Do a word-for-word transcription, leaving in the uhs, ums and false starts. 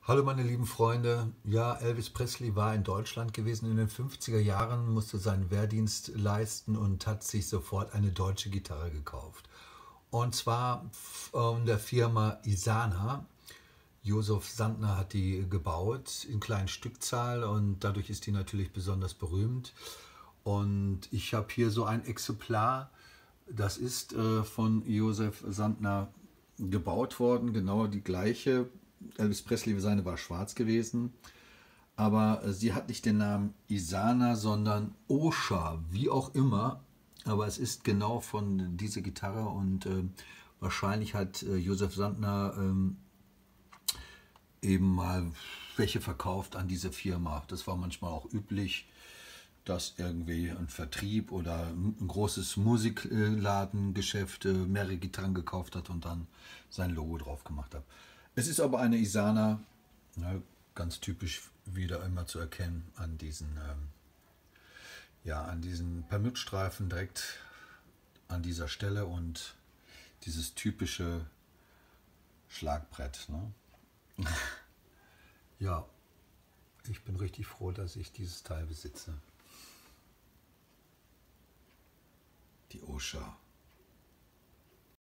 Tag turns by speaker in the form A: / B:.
A: Hallo meine lieben Freunde. Ja, Elvis Presley war in Deutschland gewesen in den fünfziger Jahren, musste seinen Wehrdienst leisten und hat sich sofort eine deutsche Gitarre gekauft. Und zwar von der Firma Isana. Josef Sandner hat die gebaut in kleinen Stückzahl und dadurch ist die natürlich besonders berühmt. Und ich habe hier so ein Exemplar, das ist äh, von Josef Sandner gebaut worden, genau die gleiche. Elvis Presley, seine war schwarz gewesen, aber äh, sie hat nicht den Namen Isana, sondern Osha, wie auch immer. Aber es ist genau von dieser Gitarre und äh, wahrscheinlich hat äh, Josef Sandner ähm, eben mal welche verkauft an diese Firma. Das war manchmal auch üblich, dass irgendwie ein Vertrieb oder ein großes Musikladengeschäft äh, mehrere Gitarren gekauft hat und dann sein Logo drauf gemacht hat. Es ist aber eine Isana, ne, ganz typisch wieder immer zu erkennen an diesen, ähm, ja, an diesen Perlmuttstreifen direkt an dieser Stelle und dieses typische Schlagbrett. Ne? Ja, ich bin richtig froh, dass ich dieses Teil besitze. Die Osha.